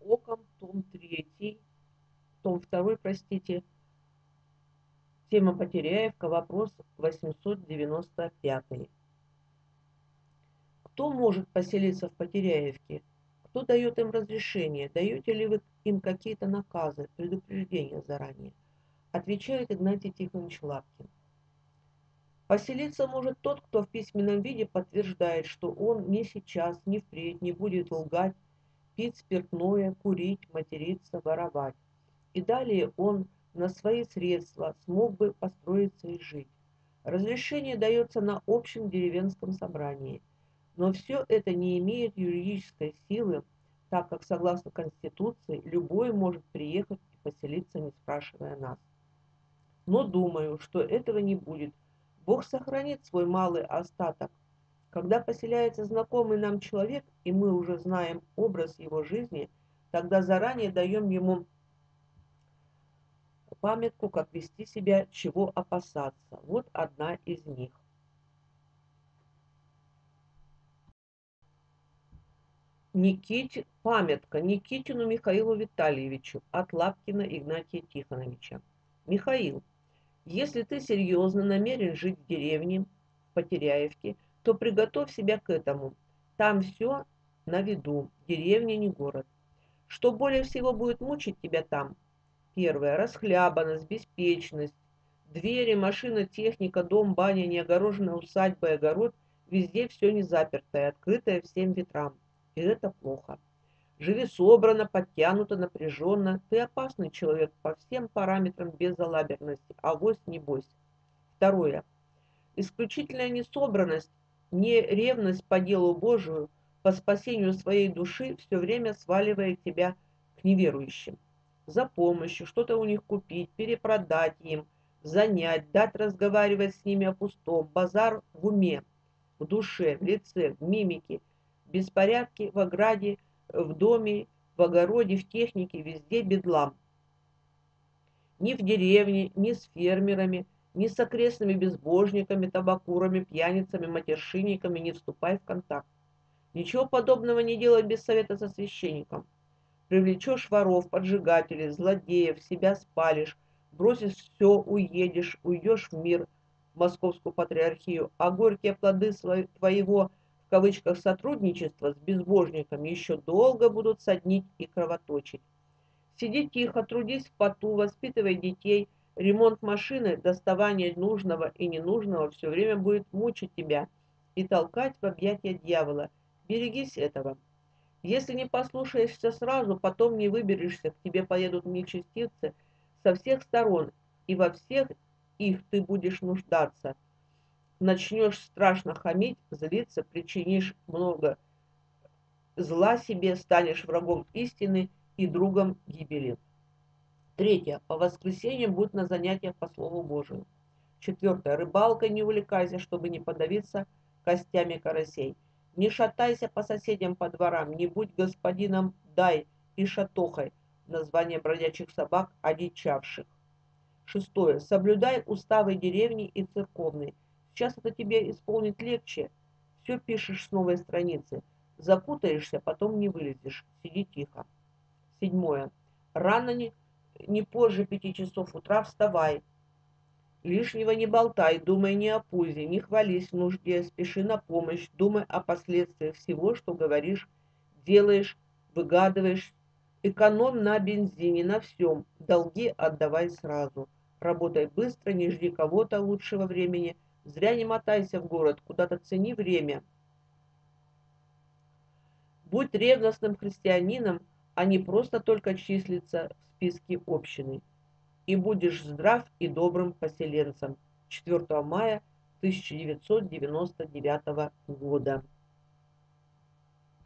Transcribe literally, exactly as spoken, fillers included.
оком, том третий, том второй, простите, тема Потеряевка, вопрос восемьсот девяносто пятый. Кто может поселиться в Потеряевке? Кто дает им разрешение? Даете ли вы им какие-то наказы, предупреждения заранее? Отвечает Игнатий Тихонович Лапкин. Поселиться может тот, кто в письменном виде подтверждает, что он ни сейчас, ни впредь не будет лгать, пить спиртное, курить, материться, воровать. И далее он на свои средства смог бы построиться и жить. Разрешение дается на общем деревенском собрании. Но все это не имеет юридической силы, так как, согласно Конституции, любой может приехать и поселиться, не спрашивая нас. Но думаю, что этого не будет. Бог сохранит свой малый остаток. Когда поселяется знакомый нам человек, и мы уже знаем образ его жизни, тогда заранее даем ему памятку, как вести себя, чего опасаться. Вот одна из них. Никите, памятка Никитину Михаилу Витальевичу от Лапкина Игнатия Тихоновича. Михаил, если ты серьезно намерен жить в деревне, в Потеряевке, то приготовь себя к этому. Там все на виду, деревня не город. Что более всего будет мучить тебя там? Первое. Расхлябанность, беспечность. Двери, машина, техника, дом, баня, неогороженная усадьба и огород. Везде все не запертое, открытое всем ветрам. И это плохо. Живи собрано, подтянуто, напряженно. Ты опасный человек по всем параметрам безалаберности. Авось не бойся. Второе. Исключительная несобранность, не ревность по делу Божию, по спасению своей души все время сваливает тебя к неверующим. За помощью, что-то у них купить, перепродать им, занять, дать разговаривать с ними о пустом, базар в уме, в душе, в лице, в мимике, беспорядки в ограде, в доме, в огороде, в технике, везде бедлам. Ни в деревне, ни с фермерами, ни с окрестными безбожниками, табакурами, пьяницами, матершинниками не вступай в контакт. Ничего подобного не делай без совета со священником. Привлечешь воров, поджигателей, злодеев, себя спалишь, бросишь все, уедешь, уйдешь в мир, в московскую патриархию, а горькие плоды твоего, в кавычках, сотрудничества с безбожниками еще долго будут соднить и кровоточить. Сиди тихо, трудись в поту, воспитывай детей. Ремонт машины, доставание нужного и ненужного все время будет мучить тебя и толкать в объятия дьявола. Берегись этого. Если не послушаешься сразу, потом не выберешься, к тебе поедут нечестивцы со всех сторон, и во всех их ты будешь нуждаться. Начнешь страшно хамить, злиться, причинишь много зла себе, станешь врагом истины и другом гибели. Третье. По воскресеньям будь на занятиях по Слову Божию. Четвертое. Рыбалкой не увлекайся, чтобы не подавиться костями карасей. Не шатайся по соседям по дворам, не будь господином дай и шатохой, название бродячих собак, одичавших. Шестое. Соблюдай уставы деревни и церковной. Сейчас это тебе исполнить легче. Все пишешь с новой страницы. Запутаешься, потом не вылезешь. Сиди тихо. Седьмое. Рано не, не позже пяти часов утра вставай. Лишнего не болтай, думай не о пузе, не хвались в нужде, спеши на помощь, думай о последствиях всего, что говоришь, делаешь, выгадываешь. Экономь на бензине, на всем, долги отдавай сразу. Работай быстро, не жди кого-то лучшего времени, зря не мотайся в город, куда-то цени время. Будь ревностным христианином, а не просто только числиться в списке общины. И будешь здрав и добрым поселенцем. четвёртого мая тысяча девятьсот девяносто девятого года.